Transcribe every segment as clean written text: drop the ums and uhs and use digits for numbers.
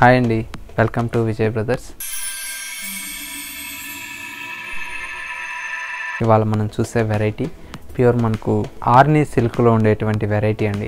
Hi అండి, welcome to Vijay brothers. ఇవాళ మనం చూసే వెరైటీ ప్యూర్ మనకు ఆర్నీ సిల్క్లో ఉండేటువంటి వెరైటీ అండి.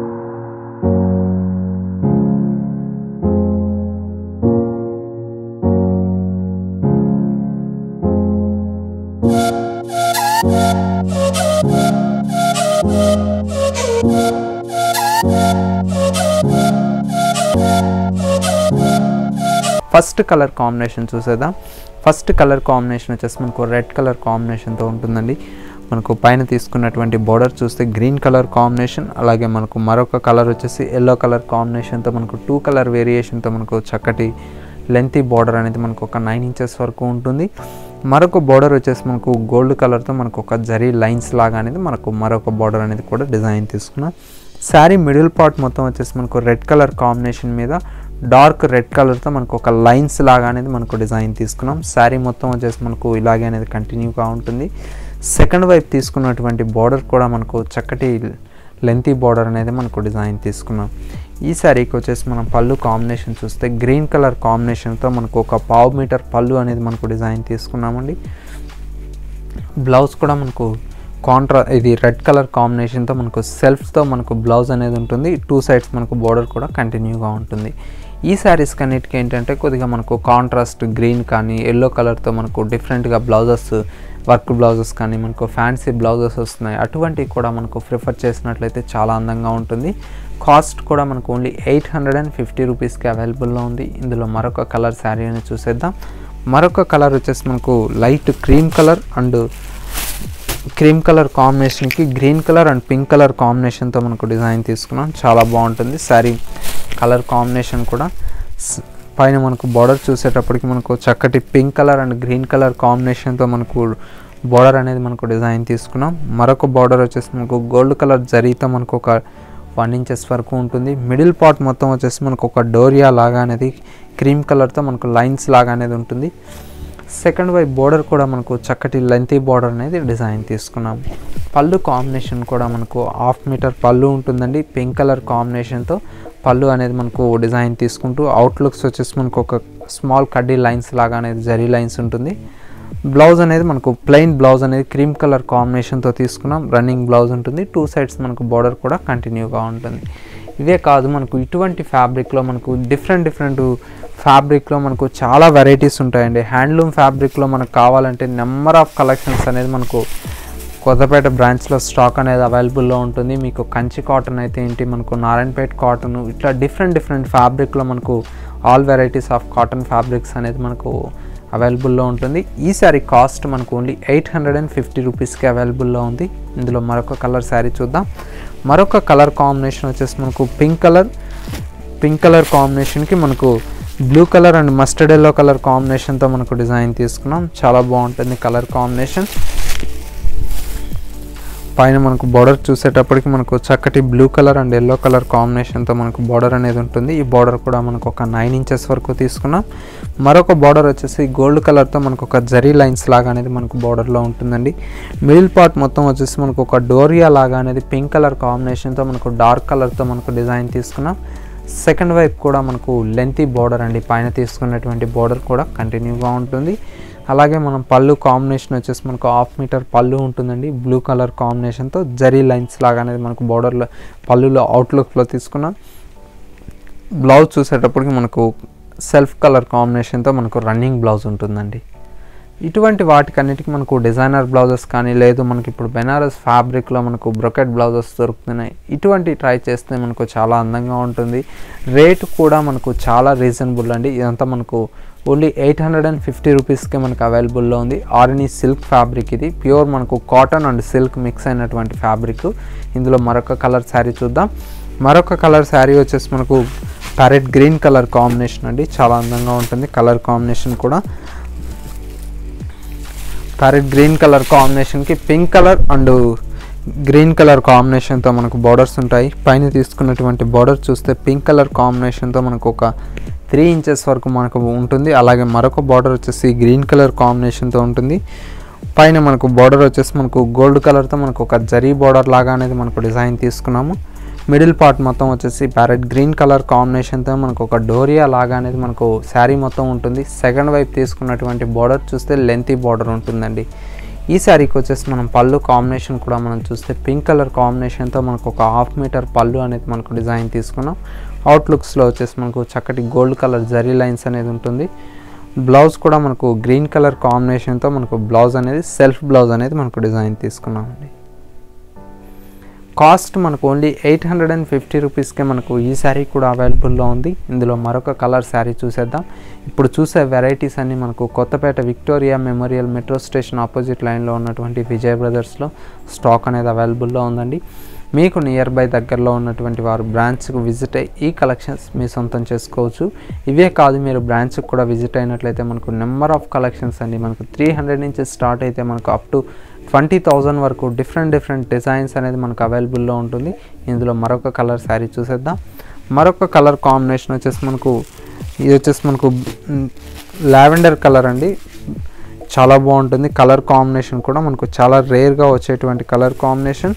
ఫస్ట్ కలర్ కాంబినేషన్ చూసేద్దాం. ఫస్ట్ కలర్ కాంబినేషన్ వచ్చేసి మనకు రెడ్ కలర్ కాంబినేషన్తో ఉంటుందండి. మనకు పైన తీసుకున్నటువంటి బోర్డర్ చూస్తే గ్రీన్ కలర్ కాంబినేషన్, అలాగే మనకు మరొక కలర్ వచ్చేసి ఎల్లో కలర్ కాంబినేషన్తో మనకు 2 కలర్ వేరియేషన్తో మనకు చక్కటి లెంతీ బోర్డర్ అనేది మనకు ఒక 9 ఇంచెస్ వరకు ఉంటుంది. మరొక బోర్డర్ వచ్చేసి మనకు గోల్డ్ కలర్తో మనకు ఒక జరీ లైన్స్ లాగా అనేది మనకు మరొక బోర్డర్ అనేది కూడా డిజైన్ తీసుకున్నాం. శారీ మిడిల్ పార్ట్ మొత్తం వచ్చేసి మనకు రెడ్ కలర్ కాంబినేషన్ మీద డార్క్ రెడ్ కలర్తో మనకు ఒక లైన్స్ లాగా అనేది మనకు డిజైన్ తీసుకున్నాం. శారీ మొత్తం వచ్చేసి మనకు ఇలాగే అనేది కంటిన్యూగా ఉంటుంది. సెకండ్ వైపు తీసుకున్నటువంటి బోర్డర్ కూడా మనకు చక్కటి లెంతీ బోర్డర్ అనేది మనకు డిజైన్ తీసుకున్నాం. ఈ శారీకి వచ్చేసి మనం పళ్ళు కాంబినేషన్ చూస్తే గ్రీన్ కలర్ కాంబినేషన్తో మనకు ఒక 1/2 మీటర్ పళ్ళు అనేది మనకు డిజైన్ తీసుకున్నామండి. బ్లౌజ్ కూడా మనకు ఇది రెడ్ కలర్ కాంబినేషన్తో మనకు సెల్ఫ్తో మనకు బ్లౌజ్ అనేది ఉంటుంది. 2 సైడ్స్ మనకు బోర్డర్ కూడా కంటిన్యూగా ఉంటుంది. ఈ శారీస్ కన్నిటికి ఏంటంటే కొద్దిగా మనకు కాంట్రాస్ట్ గ్రీన్ కానీ ఎల్లో కలర్తో మనకు డిఫరెంట్గా బ్లౌజెస్, వర్క్ బ్లౌజెస్ కానీ మనకు ఫ్యాన్సీ బ్లౌజెస్ వస్తున్నాయి. అటువంటివి కూడా మనకు ప్రిఫర్ చేసినట్లయితే చాలా అందంగా ఉంటుంది. కాస్ట్ కూడా మనకు ఓన్లీ 850 రూపీస్కి అవైలబుల్లో ఉంది. ఇందులో మరొక కలర్ శారీ అని చూసేద్దాం. మరొక కలర్ వచ్చేసి మనకు లైట్ క్రీమ్ కలర్ కాంబినేషన్కి green colour and pink colour కాంబినేషన్తో మనకు డిజైన్ తీసుకున్నాం. చాలా బాగుంటుంది శారీ కలర్ కాంబినేషన్ కూడా. పైన మనకు బార్డర్ చూసేటప్పటికి మనకు చక్కటి pink colour and green colour కాంబినేషన్తో మనకు బార్డర్ అనేది మనకు డిజైన్ తీసుకున్నాం. మరొక బార్డర్ వచ్చేసి మనకు గోల్డ్ కలర్ జరీతో మనకు ఒక 1 ఇంచెస్ వరకు ఉంటుంది. మిడిల్ పార్ట్ మొత్తం వచ్చేసి మనకు ఒక డోరియా లాగా అనేది క్రీమ్ కలర్తో మనకు లైన్స్ లాగా అనేది ఉంటుంది. సెకండ్ వైపు బోర్డర్ కూడా మనకు చక్కటి లెంతీ బోర్డర్ అనేది డిజైన్ తీసుకున్నాం. పళ్ళు కాంబినేషన్ కూడా మనకు 1/2 మీటర్ పళ్ళు ఉంటుందండి. పింక్ కలర్ కాంబినేషన్తో పళ్ళు అనేది మనకు డిజైన్ తీసుకుంటూ అవుట్లుక్స్ వచ్చేసి మనకు ఒక స్మాల్ కడ్డీ లైన్స్ లాగా అనేది జరీ లైన్స్ ఉంటుంది. బ్లౌజ్ అనేది మనకు ప్లెయిన్ బ్లౌజ్ అనేది క్రీమ్ కలర్ కాంబినేషన్తో తీసుకున్నాం. రన్నింగ్ బ్లౌజ్ ఉంటుంది. 2 సైడ్స్ మనకు బోర్డర్ కూడా కంటిన్యూగా ఉంటుంది. ఇవే కాదు మనకు ఇటువంటి ఫ్యాబ్రిక్లో మనకు డిఫరెంట్ ఫ్యాబ్రిక్లో మనకు చాలా వెరైటీస్ ఉంటాయండి. హ్యాండ్లూమ్ ఫ్యాబ్రిక్లో మనకు కావాలంటే నెంబర్ ఆఫ్ కలెక్షన్స్ అనేది మనకు కొత్తపేట బ్రాంచ్లో స్టాక్ అనేది అవైలబుల్లో ఉంటుంది. మీకు కంచి కాటన్ అయితే ఏంటి, మనకు నారాయణపేట కాటన్, ఇట్లా డిఫరెంట్ ఫ్యాబ్రిక్లో మనకు all varieties of cotton fabrics అనేది మనకు అవైలబుల్లో ఉంటుంది. ఈ శారీ కాస్ట్ మనకు ఓన్లీ 850 రూపీస్కి అవైలబుల్లో ఉంది. ఇందులో మరొక కలర్ శారీ చూద్దాం. మరొక కలర్ కాంబినేషన్ వచ్చేసి మనకు పింక్ కలర్ కాంబినేషన్కి మనకు blue colour and mustard yellow colour కాంబినేషన్తో మనకు డిజైన్ తీసుకున్నాం. చాలా బాగుంటుంది కలర్ కాంబినేషన్. పైన మనకు బార్డర్ చూసేటప్పటికి మనకు చక్కటి blue colour and yellow colour కాంబినేషన్తో మనకు బార్డర్ అనేది ఉంటుంది. ఈ బార్డర్ కూడా మనకు ఒక 9 ఇంచెస్ వరకు తీసుకున్నాం. మరొక బార్డర్ వచ్చేసి గోల్డ్ కలర్తో మనకు ఒక జరీ లైన్స్ లాగా అనేది మనకు బార్డర్లో ఉంటుందండి. మిడిల్ పార్ట్ మొత్తం వచ్చేసి మనకు ఒక డోరియా లాగా అనేది పింక్ కలర్ కాంబినేషన్తో మనకు డార్క్ కలర్తో మనకు డిజైన్ తీసుకున్నాం. సెకండ్ వైపు కూడా మనకు లెంతీ బార్డర్ అండి. పైన తీసుకున్నటువంటి బార్డర్ కూడా కంటిన్యూగా ఉంటుంది. అలాగే మనం పళ్ళు కాంబినేషన్ వచ్చేసి మనకు 1/2 మీటర్ పళ్ళు ఉంటుందండి. బ్లూ కలర్ కాంబినేషన్తో జరీ లైన్స్ లాగా అనేది మనకు బార్డర్లో పళ్ళులో అవుట్లుక్లో తీసుకున్నాం. బ్లౌజ్ చూసేటప్పటికి మనకు సెల్ఫ్ కలర్ కాంబినేషన్తో మనకు రన్నింగ్ బ్లౌజ్ ఉంటుందండి. ఇటువంటి వాటికన్నిటికీ మనకు డిజైనర్ బ్లౌజెస్ కానీ లేదు మనకి ఇప్పుడు బెనారస్ ఫ్యాబ్రిక్లో మనకు బ్రొకెట్ బ్లౌజెస్ దొరుకుతున్నాయి. ఇటువంటి ట్రై చేస్తే మనకు చాలా అందంగా ఉంటుంది. రేటు కూడా మనకు చాలా రీజనబుల్ అండి. ఇదంతా మనకు ఓన్లీ 850 రూపీస్కే మనకు అవైలబుల్లో ఉంది. ఆర్నీ సిల్క్ ఫ్యాబ్రిక్ ఇది. ప్యూర్ మనకు కాటన్ అండ్ సిల్క్ మిక్స్ అయినటువంటి ఫ్యాబ్రిక్. ఇందులో మరొక కలర్ శారీ చూద్దాం. మరొక కలర్ శారీ వచ్చేసి మనకు ప్యారెట్ గ్రీన్ కలర్ కాంబినేషన్ అండి. చాలా అందంగా ఉంటుంది కలర్ కాంబినేషన్ కూడా. ప్యారెట్ గ్రీన్ కలర్ కాంబినేషన్కి pink colour and green colour కాంబినేషన్తో మనకు బార్డర్స్ ఉంటాయి. పైన తీసుకున్నటువంటి బార్డర్ చూస్తే పింక్ కలర్ కాంబినేషన్తో మనకు ఒక 3 ఇంచెస్ వరకు మనకు ఉంటుంది. అలాగే మరొక బార్డర్ వచ్చేసి గ్రీన్ కలర్ కాంబినేషన్తో ఉంటుంది. పైన మనకు బార్డర్ వచ్చేసి మనకు గోల్డ్ కలర్తో మనకు ఒక జరీ బార్డర్ లాగా అనేది మనకు డిజైన్ తీసుకున్నాము. మిడిల్ పార్ట్ మొత్తం వచ్చేసి ప్యారెట్ గ్రీన్ కలర్ కాంబినేషన్తో మనకు ఒక డోరియా లాగా అనేది మనకు శారీ మొత్తం ఉంటుంది. సెకండ్ వైపు తీసుకున్నటువంటి బార్డర్ చూస్తే లెంతీ బార్డర్ ఉంటుందండి. ఈ శారీకి వచ్చేసి మనం పళ్ళు కాంబినేషన్ కూడా మనం చూస్తే పింక్ కలర్ కాంబినేషన్తో మనకు ఒక 1/2 మీటర్ పళ్ళు అనేది మనకు డిజైన్ తీసుకున్నాం. అవుట్లుక్స్లో వచ్చేసి మనకు చక్కటి గోల్డ్ కలర్ జరీ లైన్స్ అనేది ఉంటుంది. బ్లౌజ్ కూడా మనకు గ్రీన్ కలర్ కాంబినేషన్తో మనకు బ్లౌజ్ అనేది సెల్ఫ్ బ్లౌజ్ అనేది మనకు డిజైన్ తీసుకున్నామండి. కాస్ట్ మనకు ఓన్లీ 850 రూపీస్కే మనకు ఈ శారీ కూడా అవైలబుల్లో ఉంది. ఇందులో మరొక కలర్ శారీ చూసేద్దాం. ఇప్పుడు చూసే వెరైటీస్ అన్నీ మనకు Kothapet Victoria Memorial metro station opposite లైన్లో ఉన్నటువంటి విజయ్ బ్రదర్స్లో స్టాక్ అనేది అవైలబుల్లో ఉందండి. మీకు నియర్ బై దగ్గరలో ఉన్నటువంటి వారు బ్రాంచ్కి విజిట్ అయ్యి ఈ కలెక్షన్స్ మీ సొంతం చేసుకోవచ్చు. ఇవే కాదు, మీరు బ్రాంచ్కి కూడా విజిట్ అయినట్లయితే మనకు నెంబర్ ఆఫ్ కలెక్షన్స్ అండి మనకు 300 నుంచి స్టార్ట్ అయితే మనకు అప్ టు 20,000 వరకు డిఫరెంట్ డిజైన్స్ అనేది మనకు అవైలబుల్లో ఉంటుంది. ఇందులో మరొక కలర్ శారీ చూసేద్దాం. మరొక కలర్ కాంబినేషన్ వచ్చేసి మనకు ఇది వచ్చేసి మనకు లావెండర్ కలర్ అండి. చాలా బాగుంటుంది. కలర్ కాంబినేషన్ కూడా మనకు చాలా రేర్గా వచ్చేటువంటి కలర్ కాంబినేషన్.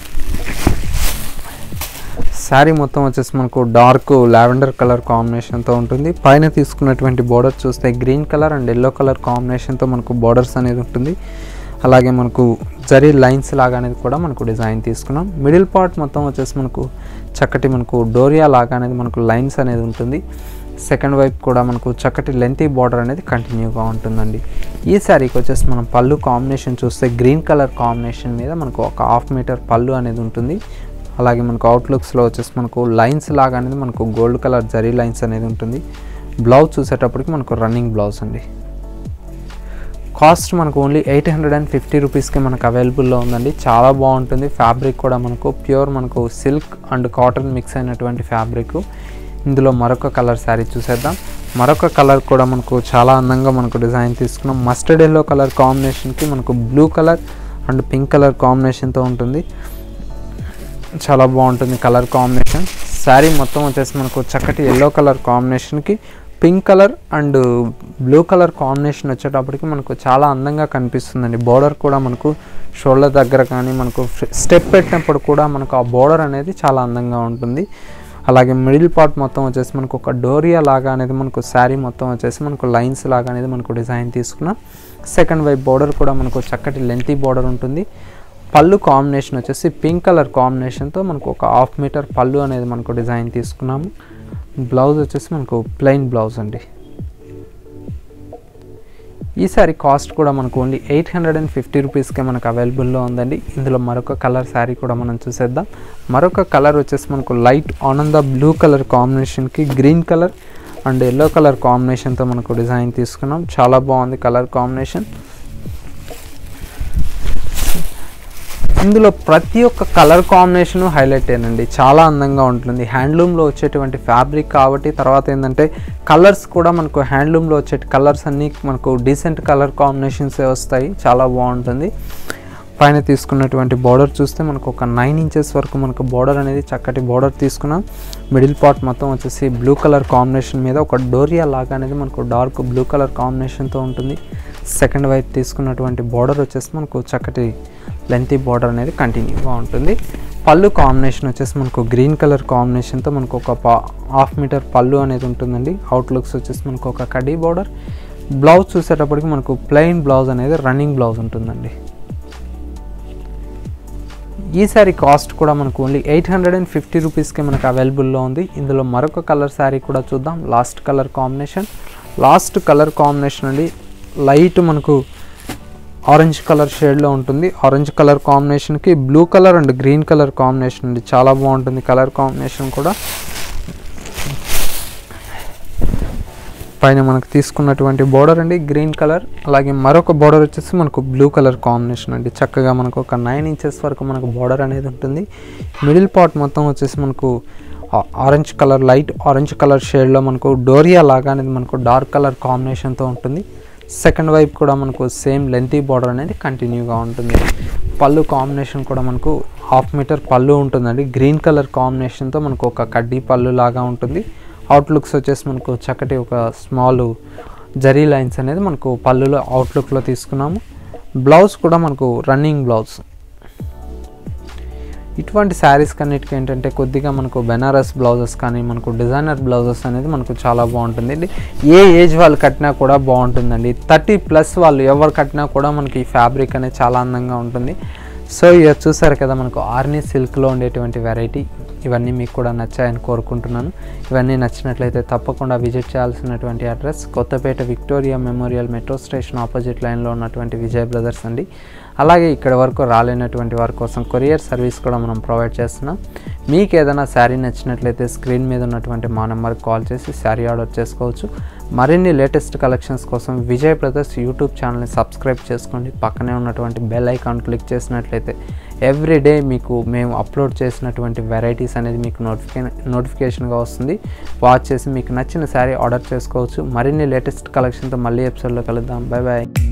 శారీ మొత్తం వచ్చేసి మనకు డార్క్ లావెండర్ కలర్ కాంబినేషన్తో ఉంటుంది. పైన తీసుకున్నటువంటి బార్డర్ చూస్తే green colour and yellow colour కాంబినేషన్తో మనకు బార్డర్స్ అనేది ఉంటుంది. అలాగే మనకు జరీ లైన్స్ లాగా అనేది కూడా మనకు డిజైన్ తీసుకున్నాం. మిడిల్ పార్ట్ మొత్తం వచ్చేసి మనకు చక్కటి మనకు డోరియా లాగా అనేది మనకు లైన్స్ అనేది ఉంటుంది. సెకండ్ వైపు కూడా మనకు చక్కటి లెంతీ బార్డర్ అనేది కంటిన్యూగా ఉంటుందండి. ఈ శారీకి వచ్చేసి మనం పళ్ళు కాంబినేషన్ చూస్తే గ్రీన్ కలర్ కాంబినేషన్ మీద మనకు ఒక 1/2 మీటర్ పళ్ళు అనేది ఉంటుంది. అలాగే మనకు అవుట్లుక్స్లో వచ్చేసి మనకు లైన్స్ లాగా అనేది మనకు గోల్డ్ కలర్ జరీ లైన్స్ అనేది ఉంటుంది. బ్లౌజ్ చూసేటప్పటికి మనకు రన్నింగ్ బ్లౌజ్ అండి. కాస్ట్ మనకు ఓన్లీ 850 రూపీస్కి మనకు అవైలబుల్లో ఉందండి. చాలా బాగుంటుంది. ఫ్యాబ్రిక్ కూడా మనకు ప్యూర్ మనకు సిల్క్ అండ్ కాటన్ మిక్స్ అయినటువంటి ఫ్యాబ్రిక్. ఇందులో మరొక కలర్ శారీ చూసేద్దాం. మరొక కలర్ కూడా మనకు చాలా అందంగా మనకు డిజైన్ తీసుకున్నాం. మస్టర్డ్ ఎల్లో కలర్ కాంబినేషన్కి మనకు blue colour and pink colour కాంబినేషన్తో ఉంటుంది. చాలా బాగుంటుంది కలర్ కాంబినేషన్. శారీ మొత్తం వచ్చేసి మనకు చక్కటి ఎల్లో కలర్ కాంబినేషన్కి pink colour and blue colour combination వచ్చేటప్పటికి మనకు చాలా అందంగా కనిపిస్తుందండి. బోర్డర్ కూడా మనకు షోల్డర్ దగ్గర కానీ మనకు స్టెప్ పెట్టినప్పుడు కూడా మనకు ఆ బోర్డర్ అనేది చాలా అందంగా ఉంటుంది. అలాగే మిడిల్ పార్ట్ మొత్తం వచ్చేసి మనకు ఒక డోరియా లాగా అనేది మనకు శారీ మొత్తం వచ్చేసి మనకు లైన్స్ లాగా అనేది మనకు డిజైన్ తీసుకున్నాం. సెకండ్ వైపు బోర్డర్ కూడా మనకు చక్కటి లెంతీ బోర్డర్ ఉంటుంది. పళ్ళు కాంబినేషన్ వచ్చేసి పింక్ కలర్ కాంబినేషన్తో మనకు ఒక 1/2 మీటర్ పళ్ళు అనేది మనకు డిజైన్ తీసుకున్నాము. బ్లౌజ్ వచ్చేసి మనకు ప్లెయిన్ బ్లౌజ్ అండి. ఈ సారీ కాస్ట్ కూడా మనకు ఓన్లీ 850 రూపీస్కే మనకు అవైలబుల్లో ఉందండి. ఇందులో మరొక కలర్ శారీ కూడా మనం చూసేద్దాం. మరొక కలర్ వచ్చేసి మనకు లైట్ ఆనంద బ్లూ కలర్ కాంబినేషన్కి green colour and yellow colour కాంబినేషన్తో మనకు డిజైన్ తీసుకున్నాం. చాలా బాగుంది కలర్ కాంబినేషన్. ఇందులో ప్రతి ఒక్క కలర్ కాంబినేషను హైలైట్ అయ్యానండి. చాలా అందంగా ఉంటుంది. హ్యాండ్లూమ్లో వచ్చేటువంటి ఫ్యాబ్రిక్ కాబట్టి తర్వాత ఏంటంటే కలర్స్ కూడా మనకు హ్యాండ్లూమ్లో వచ్చే కలర్స్ అన్నీ మనకు డీసెంట్ కలర్ కాంబినేషన్సే వస్తాయి. చాలా బాగుంటుంది. పైన తీసుకున్నటువంటి బార్డర్ చూస్తే మనకు ఒక 9 ఇంచెస్ వరకు మనకు బార్డర్ అనేది చక్కటి బార్డర్ తీసుకున్నాం. మిడిల్ పార్ట్ మొత్తం వచ్చేసి బ్లూ కలర్ కాంబినేషన్ మీద ఒక డోరియా లాగా అనేది మనకు డార్క్ బ్లూ కలర్ కాంబినేషన్తో ఉంటుంది. సెకండ్ వైపు తీసుకున్నటువంటి బార్డర్ వచ్చేసి మనకు చక్కటి లెంతీ బార్డర్ అనేది కంటిన్యూగా ఉంటుంది. పళ్ళు కాంబినేషన్ వచ్చేసి మనకు గ్రీన్ కలర్ కాంబినేషన్తో మనకు ఒక 1/2 మీటర్ పళ్ళు అనేది ఉంటుందండి. అవుట్లుక్స్ వచ్చేసి మనకు ఒక కడ్డీ బార్డర్. బ్లౌజ్ చూసేటప్పటికి మనకు ప్లెయిన్ బ్లౌజ్ అనేది రన్నింగ్ బ్లౌజ్ ఉంటుందండి. ఈ శారీ కాస్ట్ కూడా మనకు ఓన్లీ 850 రూపీస్కి మనకు అవైలబుల్లో ఉంది. ఇందులో మరొక కలర్ శారీ కూడా చూద్దాం. లాస్ట్ కలర్ కాంబినేషన్ అండి లైట్ మనకు ఆరెంజ్ కలర్ షేడ్లో ఉంటుంది. ఆరెంజ్ కలర్ కాంబినేషన్కి blue colour and green colour combination అండి. చాలా బాగుంటుంది కలర్ కాంబినేషన్ కూడా. పైన మనకు తీసుకున్నటువంటి బోర్డర్ అండి గ్రీన్ కలర్. అలాగే మరొక బోర్డర్ వచ్చేసి మనకు బ్లూ కలర్ కాంబినేషన్ అండి. చక్కగా మనకు ఒక 9 ఇంచెస్ వరకు మనకు బోర్డర్ అనేది ఉంటుంది. మిడిల్ పార్ట్ మొత్తం వచ్చేసి మనకు orange colour light orange colour షేడ్లో మనకు డోరియా లాగా అనేది మనకు డార్క్ కలర్ కాంబినేషన్తో ఉంటుంది. సెకండ్ వైపు కూడా మనకు సేమ్ లెంతీ బార్డర్ అనేది కంటిన్యూగా ఉంటుంది. పళ్ళు కాంబినేషన్ కూడా మనకు 1/2 మీటర్ పళ్ళు ఉంటుందండి. గ్రీన్ కలర్ కాంబినేషన్తో మనకు ఒక కడ్డీ పళ్ళు లాగా ఉంటుంది. అవుట్లుక్స్ వచ్చేసి మనకు చక్కటి ఒక స్మాల్ జరీ లైన్స్ అనేది మనకు పళ్ళులో అవుట్లుక్లో తీసుకున్నాము. బ్లౌజ్ కూడా మనకు రన్నింగ్ బ్లౌజ్. ఇటువంటి శారీస్ కన్నిటికి ఏంటంటే కొద్దిగా మనకు బెనారస్ బ్లౌజెస్ కానీ మనకు డిజైనర్ బ్లౌజెస్ అనేది మనకు చాలా బాగుంటుంది. ఏ ఏజ్ వాళ్ళు కట్టినా కూడా బాగుంటుందండి. 30+ వాళ్ళు ఎవరు కట్టినా కూడా మనకి ఈ ఫ్యాబ్రిక్ అనేది చాలా అందంగా ఉంటుంది. సో ఇక చూసారు కదా మనకు ఆర్ని సిల్క్లో ఉండేటువంటి వెరైటీ. ఇవన్నీ మీకు కూడా నచ్చాయని కోరుకుంటున్నాను. ఇవన్నీ నచ్చినట్లయితే తప్పకుండా విజిట్ చేయాల్సినటువంటి address Kothapet Victoria Memorial metro station opposite లైన్లో ఉన్నటువంటి విజయ్ బ్రదర్స్ అండి. అలాగే ఇక్కడ వరకు రాలేనటువంటి వారి కోసం కొరియర్ సర్వీస్ కూడా మనం ప్రొవైడ్ చేస్తున్నాం. మీకు ఏదైనా శారీ నచ్చినట్లయితే స్క్రీన్ మీద ఉన్నటువంటి మా నెంబర్కి కాల్ చేసి శారీ ఆర్డర్ చేసుకోవచ్చు. మరిన్ని లేటెస్ట్ కలెక్షన్స్ కోసం విజయ్ బ్రదర్స్ యూట్యూబ్ ఛానల్ని సబ్స్క్రైబ్ చేసుకోండి. పక్కనే ఉన్నటువంటి బెల్ ఐకాన్ క్లిక్ చేసినట్లయితే ఎవ్రీడే మీకు మేము అప్లోడ్ చేసినటువంటి వెరైటీస్ అనేది మీకు నోటిఫికేషన్గా వస్తుంది. వాచ్ చేసి మీకు నచ్చిన శారీ ఆర్డర్ చేసుకోవచ్చు. మరిన్ని లేటెస్ట్ కలెక్షన్తో మళ్ళీ ఎపిసోడ్లో కలుద్దాం. Bye bye.